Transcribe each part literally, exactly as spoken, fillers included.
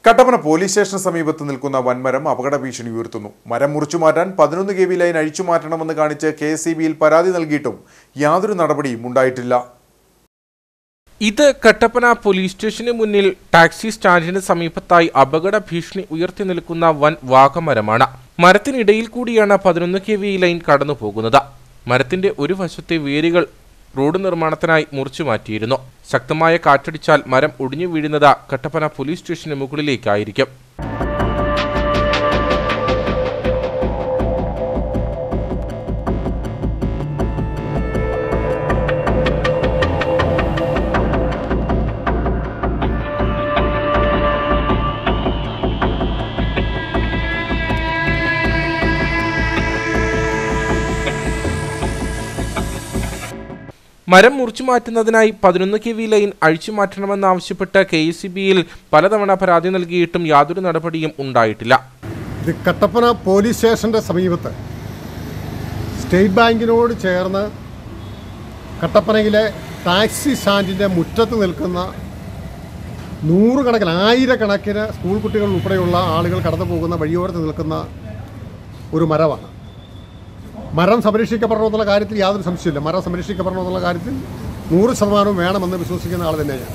Kattappana police സ്റ്റേഷന് സമീപത്ത് നിൽക്കുന്ന വൻമരം അപകട ഭീഷണി ഉയർത്തുന്നു. മരം മുറിച്ചുമാറ്റാൻ പതിനൊന്ന് കെ വി ലൈൻ അഴിച്ചുമാറ്റണമെന്ന് കാണിച്ച് കെ എസ് ഇ ബിയിൽ പരാതി നൽകിയിട്ടും യാതൊരു നടപടിയും ഉണ്ടായിട്ടില്ല. ഇത് കട്ടപ്പന പോലീസ് സ്റ്റേഷന് മുന്നിൽ ടാക്സി സ്റ്റാൻഡിന് സമീപത്തായി അപകട ഭീഷണി ഉയർത്തി നിൽക്കുന്ന വൻ വാഗമരമാണ്. മരത്തിനിടയിൽ കൂടിയാണ് പതിനൊന്ന് കെ വി ലൈൻ കടന്നു പോകുന്നത്. മരത്തിന്റെ ഒരു വശത്തെ വേരുകൾ റോഡ് നിർമ്മാണത്തിനായി മുറിച്ചു മാറ്റിയിരുന്നു. ശക്തമായ കാറ്റടിച്ചാൽ മരം ഒടിഞ്ഞു വീഴുന്നത് കട്ടപ്പന പോലീസ് സ്റ്റേഷന് മുകളിലേക്കായിരിക്കും. മരം മുറിച്ചു മാറ്റുന്നതിനായി പതിനൊന്ന് കെ വി ലൈൻ അഴിച്ചു മാറ്റണമെന്നാവശ്യപ്പെട്ട് കെ എസ് ഇ ബിയിൽ പലതവണ പരാതി നൽകിയിട്ടും യാതൊരു നടപടിയും ഉണ്ടായിട്ടില്ല. ഇത് കട്ടപ്പന പോലീസ് സ്റ്റേഷന്റെ സമീപത്ത് സ്റ്റേറ്റ് ബാങ്കിനോട് ചേർന്ന് കട്ടപ്പനയിലെ ടാക്സി സ്റ്റാൻഡിൻ്റെ മുറ്റത്ത് നിൽക്കുന്ന നൂറുകണക്കിന് ആയിരക്കണക്കിന് സ്കൂൾ കുട്ടികൾ ഉൾപ്പെടെയുള്ള ആളുകൾ കടന്നു പോകുന്ന വഴിയോരത്ത് നിൽക്കുന്ന ഒരു മരമാണ്. മരം സംരക്ഷിക്കപ്പെടണമെന്നുള്ള കാര്യത്തിൽ യാതൊരു സംശയമില്ല. മരം സംരക്ഷിക്കപ്പെടണമെന്നുള്ള കാര്യത്തിൽ നൂറ് ശതമാനവും വേണമെന്ന് വിശ്വസിക്കുന്ന ആൾ തന്നെയാണ്.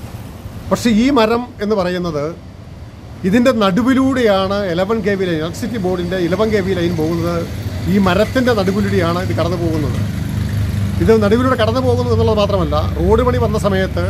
പക്ഷേ ഈ മരം എന്ന് പറയുന്നത് ഇതിൻ്റെ നടുവിലൂടെയാണ് eleven K V line electricity ബോർഡിൻ്റെ ഇലവൻ കെ വി ലൈൻ പോകുന്നത്. ഈ മരത്തിൻ്റെ നടുവിലൂടെയാണ് ഇത് കടന്നു പോകുന്നത്. ഇത് നടുവിലൂടെ കടന്നു പോകുന്നത് എന്നുള്ളത് മാത്രമല്ല, റോഡ് പണി വന്ന സമയത്ത്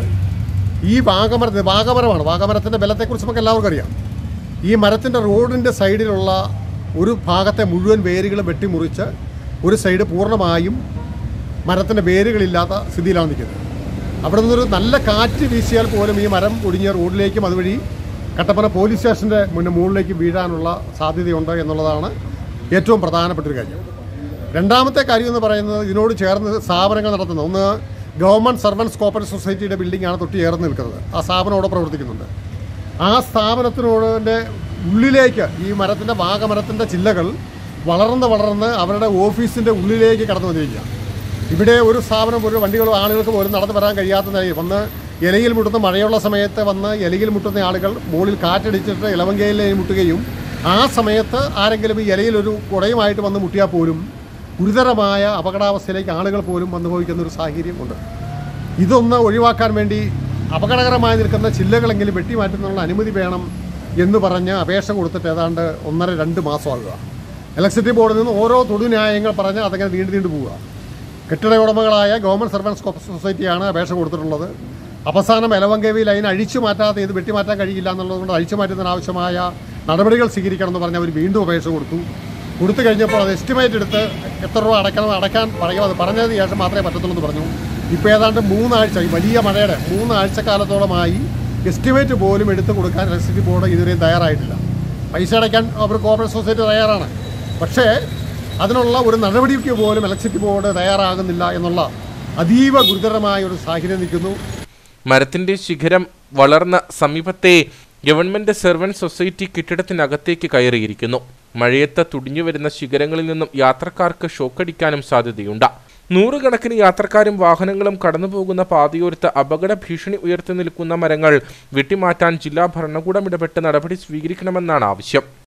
ഈ വാഗമരത്തിന് വാഗമരമാണ് വാഗമരത്തിൻ്റെ ബലത്തെക്കുറിച്ച് നമുക്ക് എല്ലാവർക്കും അറിയാം. ഈ മരത്തിൻ്റെ റോഡിൻ്റെ സൈഡിലുള്ള ഒരു ഭാഗത്തെ മുഴുവൻ വേരുകളും വെട്ടിമുറിച്ച് ഒരു സൈഡ് പൂർണ്ണമായും മരത്തിൻ്റെ വേരുകളില്ലാത്ത സ്ഥിതിയിലാണ് നിൽക്കുന്നത്. അവിടെ നിന്നൊരു നല്ല കാറ്റ് വീശിയാൽ പോലും ഈ മരം ഒടിഞ്ഞ റോഡിലേക്കും അതുവഴി കട്ടപ്പന പോലീസ് സ്റ്റേഷൻ്റെ മുന്നേ മുകളിലേക്ക് വീഴാനുള്ള സാധ്യതയുണ്ട് എന്നുള്ളതാണ് ഏറ്റവും പ്രധാനപ്പെട്ട ഒരു കാര്യം. രണ്ടാമത്തെ കാര്യം എന്ന് പറയുന്നത്, ഇതിനോട് ചേർന്ന് സ്ഥാപനങ്ങൾ നടത്തുന്ന ഒന്ന് ഗവൺമെൻറ് സർവൻസ് കോപ്പറേറ്റീവ് സൊസൈറ്റിയുടെ ബിൽഡിംഗാണ് തൊട്ട് ചേർന്ന് നിൽക്കുന്നത്. ആ സ്ഥാപനം അവിടെ പ്രവർത്തിക്കുന്നുണ്ട്. ആ സ്ഥാപനത്തിനോടിൻ്റെ ഉള്ളിലേക്ക് ഈ മരത്തിൻ്റെ വാഗമരത്തിൻ്റെ ചില്ലകൾ വളർന്ന് വളർന്ന് അവരുടെ ഓഫീസിൻ്റെ ഉള്ളിലേക്ക് കടന്നു വന്നിരിക്കുക. ഇവിടെ ഒരു സ്ഥാപനം ഒരു വണ്ടികളും ആളുകൾക്ക് പോലും നടന്നു വരാൻ കഴിയാത്തതായി വന്ന് ഇലയിൽ മുട്ടുന്ന മഴയുള്ള സമയത്ത് വന്ന് ഇലയിൽ മുട്ടുന്ന ആളുകൾ മുകളിൽ കാറ്റടിച്ചിട്ട് ഇലവങ്കയിൽ മുട്ടുകയും ആ സമയത്ത് ആരെങ്കിലും ഈ ഇലയിലൊരു കുടയുമായിട്ട് വന്ന് മുട്ടിയാൽ പോലും ഗുരുതരമായ അപകടാവസ്ഥയിലേക്ക് ആളുകൾ പോലും അനുഭവിക്കുന്ന ഒരു സാഹചര്യമുണ്ട്. ഇതൊന്ന് ഒഴിവാക്കാൻ വേണ്ടി അപകടകരമായി നിൽക്കുന്ന ചില്ലകളെങ്കിലും വെട്ടിമാറ്റുന്നതിനുള്ള അനുമതി വേണം എന്ന് പറഞ്ഞ് അപേക്ഷ കൊടുത്തിട്ട് ഏതാണ്ട് ഒന്നര രണ്ട് മാസമാകുക. ഇലക്ട്രിസിറ്റി ബോർഡിൽ നിന്ന് ഓരോ തൊടുന്യായങ്ങൾ പറഞ്ഞ് അതങ്ങനെ നീണ്ടു നീണ്ടു പോവുക. കെട്ടിട ഉടമകളായ ഗവൺമെൻറ് സർവൻസ് കോപ്പറേറ്റീവ് സൊസൈറ്റിയാണ് അപേക്ഷ കൊടുത്തിട്ടുള്ളത്. അവസാനം ഇലവൻ കെ വി ലൈൻ അഴിച്ചു മാറ്റാതെ ഇത് വെട്ടിമാറ്റാൻ കഴിയില്ല എന്നുള്ളതുകൊണ്ട് അഴിച്ചു മാറ്റുന്നതിനാവശ്യമായ നടപടികൾ സ്വീകരിക്കണമെന്ന് പറഞ്ഞ് അവർ വീണ്ടും അപേക്ഷ കൊടുത്തു. കൊടുത്തു കഴിഞ്ഞപ്പോൾ അത് എസ്റ്റിമേറ്റ് എടുത്ത് എത്ര രൂപ അടയ്ക്കണം അടയ്ക്കാൻ പറയുക അത് പറഞ്ഞതിന് ശേഷം മാത്രമേ പറ്റത്തുള്ളൂ എന്ന് പറഞ്ഞു. ഇപ്പോൾ ഏതാണ്ട് മൂന്നാഴ്ച വലിയ മഴയുടെ മൂന്നാഴ്ചക്കാലത്തോളമായി എസ്റ്റിമേറ്റ് പോലും എടുത്തു കൊടുക്കാൻ ഇലക്ട്രിസിറ്റി ബോർഡ് ഇതുവരെയും തയ്യാറായിട്ടില്ല. പൈസ അടയ്ക്കാൻ അവർ കോപ്പറേറ്റീവ് സൊസൈറ്റി തയ്യാറാണ്. പക്ഷേ അതിനുള്ള ഒരു നടപടിക്ക് പോലും ഇലക്ട്രിസിറ്റി ബോർഡ് തയ്യാറാകുന്നില്ല എന്നുള്ള അതീവ ഗുരുതരമായ ഒരു സാഹചര്യം നിൽക്കുന്നു. മരത്തിന്റെ ശിഖരം വളർന്ന സമീപത്തെ ഗവൺമെന്റ് സർവൻസ് സൊസൈറ്റി കെട്ടിടത്തിനകത്തേക്ക് കയറിയിരിക്കുന്നു. മഴയത്ത് തുടിഞ്ഞു വരുന്ന ശിഖരങ്ങളിൽ നിന്നും യാത്രക്കാർക്ക് ഷോക്കടിക്കാനും സാധ്യതയുണ്ട്. നൂറുകണക്കിന് യാത്രക്കാരും വാഹനങ്ങളും കടന്നുപോകുന്ന പാതയോരത്ത് അപകട ഭീഷണി ഉയർത്തി നിൽക്കുന്ന മരങ്ങൾ വെട്ടിമാറ്റാൻ ജില്ലാ ഭരണകൂടം ഇടപെട്ട് നടപടി സ്വീകരിക്കണമെന്നാണ് ആവശ്യം.